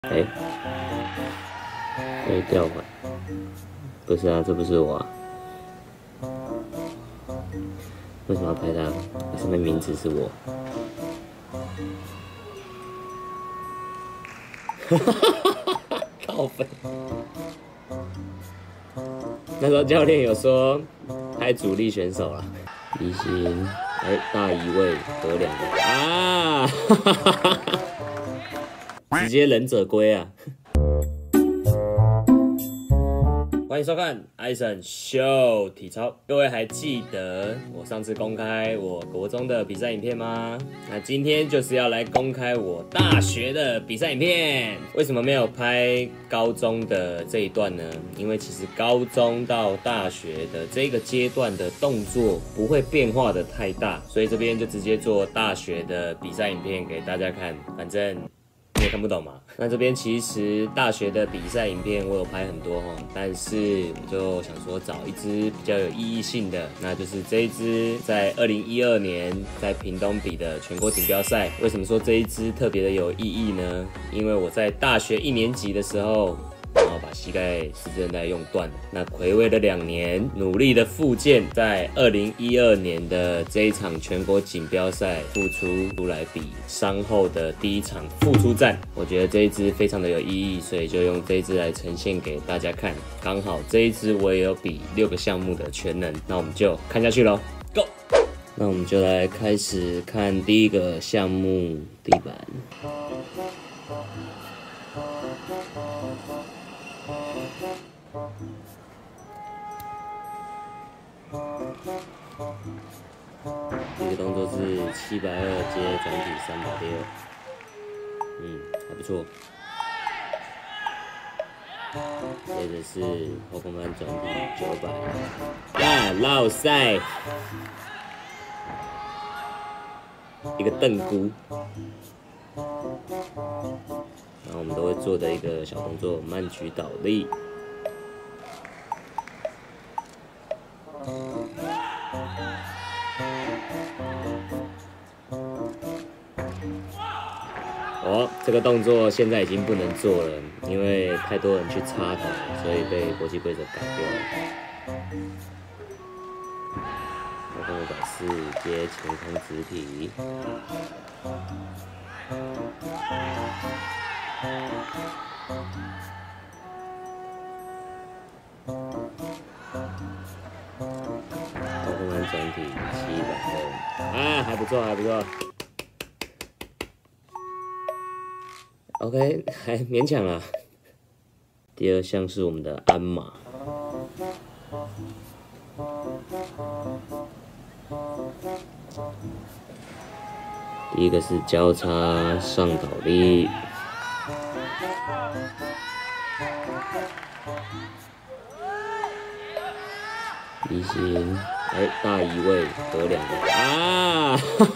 哎，被调换，不是啊，这不是我啊，为什么要拍他？上面名字是我。靠背。那时候教练有说拍主力选手了，一星，哎，大移位得2个啊，直接忍者龟啊！欢迎收看艾森秀体操。各位还记得我上次公开我国中的比赛影片吗？那今天就是要来公开我大学的比赛影片。为什么没有拍高中的这一段呢？因为其实高中到大学的这个阶段的动作不会变化的太大，所以这边就直接做大学的比赛影片给大家看。反正你也看不懂嘛？那这边其实大学的比赛影片我有拍很多齁，但是我就想说找一支比较有意义性的，那就是这一支在2012年在屏东比的全国锦标赛。为什么说这一支特别的有意义呢？因为我在大学1年级的时候，然后把膝盖十字韧带用断了。那睽违了2年，努力的复健，在2012年的这一场全国锦标赛复出来比伤后的第一场复出战。我觉得这一支非常的有意义，所以就用这一支来呈现给大家看。刚好这一支我也有比6个项目的全能，那我们就看下去咯 ，Go！ 那我们就来开始看第一个项目地板。这个动作是720接转体362，还不错。接着是后空翻转体900，啊，绕赛，一个邓菇。然后我们都会做的一个小动作，慢举倒立。这个动作现在已经不能做了，因为太多人去插头，所以被国际规则改掉了。后空540接前空直体。后空翻转体720，啊，还不错，还不错。OK， 还勉强啦。第二项是我们的鞍马，第一个是交叉上倒立，一星，哎，大移位得2个啊，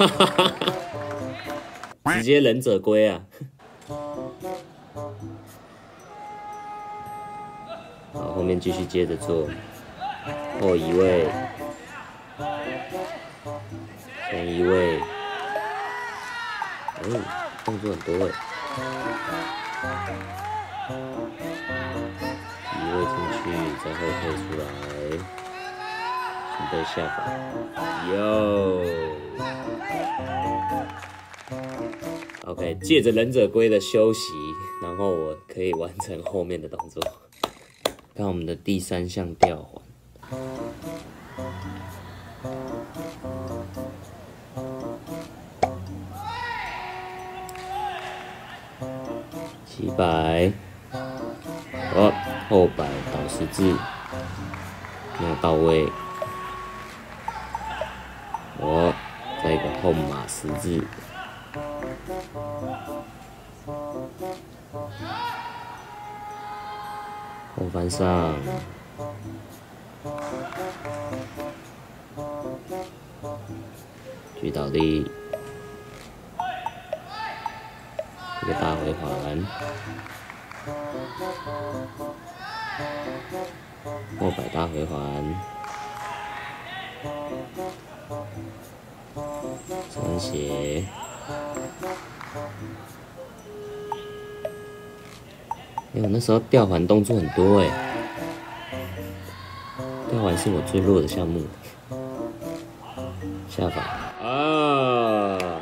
直接忍者龟啊！好，后面继续接着做后移位、前移位，动作很多移位进去，再后退出来，准备下法，OK， 借着忍者龟的休息，然后我可以完成后面的动作。看我们的第3项吊环，700，后摆倒十字，没有到位，再一个后马十字。后翻上，举倒立，一个大回环，后摆大回环，三斜， 哎，我那时候吊环动作很多哎，吊环是我最弱的项目。下法啊，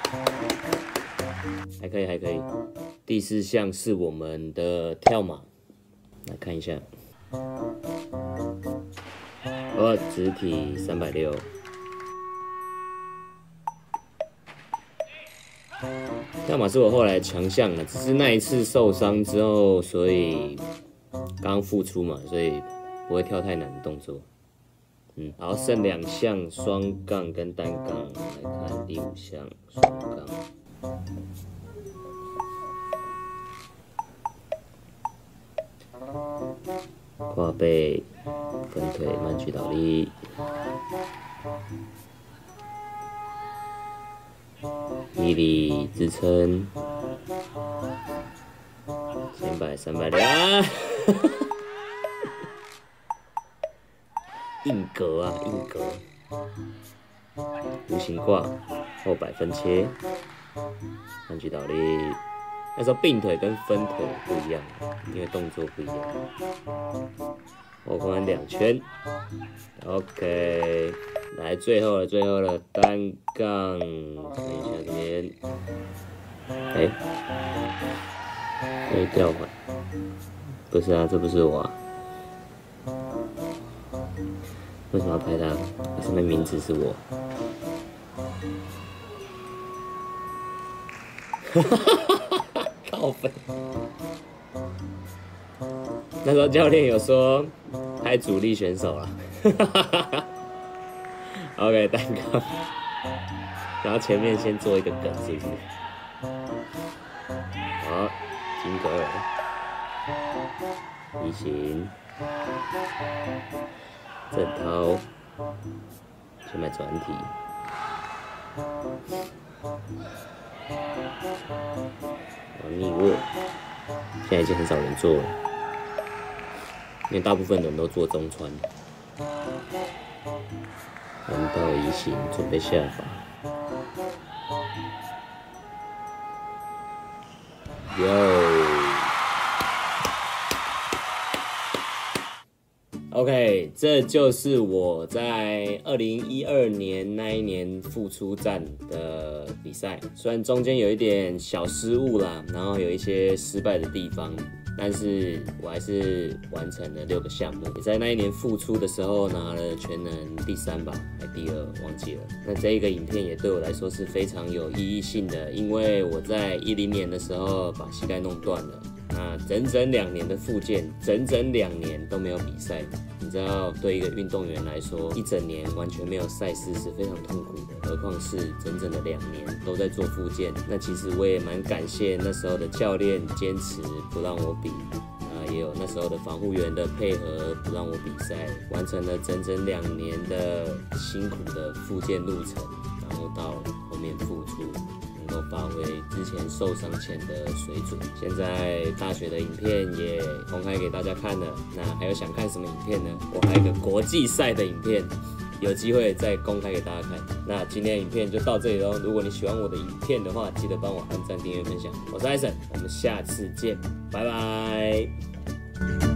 还可以还可以。第4项是我们的跳马，来看一下。直体360。跳马是我后来强项了，只是那一次受伤之后，所以刚复出嘛，所以不会跳太难的动作。好，剩2项双杠跟单杠，来看第5项双杠。跨背，分腿慢举倒立。毅力支撑，前摆360啊！硬格啊，硬格。弧形挂，后摆分切，慢举倒立。那时候并腿跟分腿不一样，因为动作不一样。后空2圈 ，OK。来，最后了，单杠，看一下这边，吊环，不是啊，这不是我啊，为什么要拍它？它上面名字是我，靠北。那时候教练有说拍主力选手啦。OK， 单杠，然后前面先做一个梗，是不是？好，金格尔，移形，正掏，先买转体，逆握，现在已经很少人做了，因为大部分人都做中穿。弯道移形，准备下法。OK， 这就是我在2012年那一年复出战的比赛，虽然中间有一点小失误啦，然后有一些失败的地方。但是我还是完成了6个项目，也在那一年复出的时候拿了全能第3吧，还第2，忘记了。那这一个影片也对我来说是非常有意义性的，因为我在10年的时候把膝盖弄断了，那整整2年的复健，整整2年都没有比赛。你知道，对一个运动员来说，一整年完全没有赛事是非常痛苦的，何况是整整的2年都在做复健。那其实我也蛮感谢那时候的教练坚持不让我比，也有那时候的防护员的配合不让我比赛，完成了整整2年的辛苦的复健路程，然后到后面复出。能够发挥之前受伤前的水准。现在大学的影片也公开给大家看了，那还有想看什么影片呢？我还有一个国际赛的影片，有机会再公开给大家看。那今天的影片就到这里喽。如果你喜欢我的影片的话，记得帮我按赞、订阅、分享。我是艾森，我们下次见，拜拜。